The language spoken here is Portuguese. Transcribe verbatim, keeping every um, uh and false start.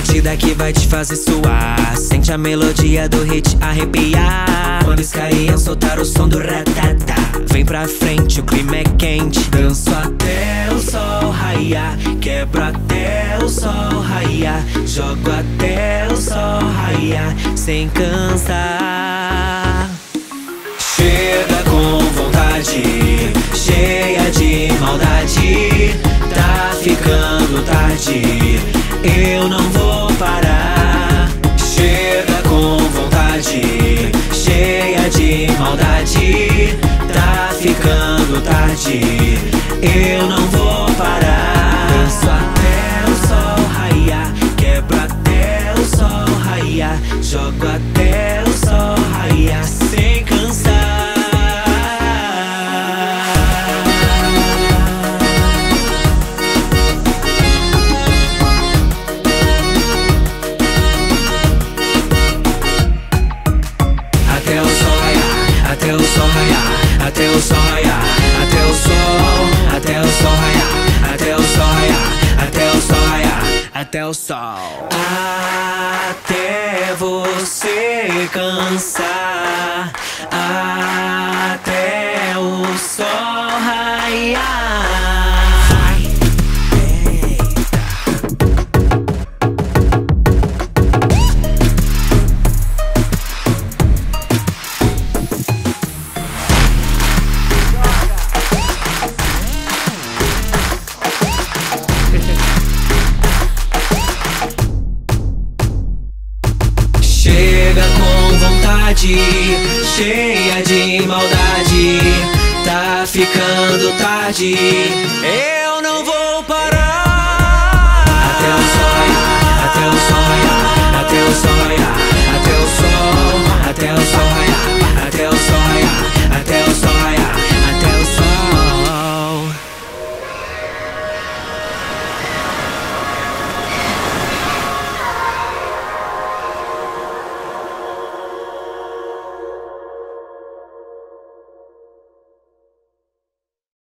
batida que vai te fazer suar. Sente a melodia do hit arrepiar. Quando os carinham soltar o som do ratata. Vem pra frente, o clima é quente. Danço até o sol raiar. Quebro até o sol raiar. Jogo até o sol raiar. Sem cansar. Chega com vontade, cheia de maldade. Tá ficando tarde, eu não vou parar. Chega com vontade, cheia de maldade. Tá ficando tarde, eu não vou parar. Danço até o sol raiar. Quebro até o sol raiar. Jogo até o sol raiar. Sem cansar. Até o sol raiar, até o sol raiar, até o sol raiar, até o sol, até o sol raiar, até o sol raiar, até o sol raiar, até o sol. Até você cansar, até o sol raiar. Chega com vontade, cheia de maldade. Tá ficando tarde.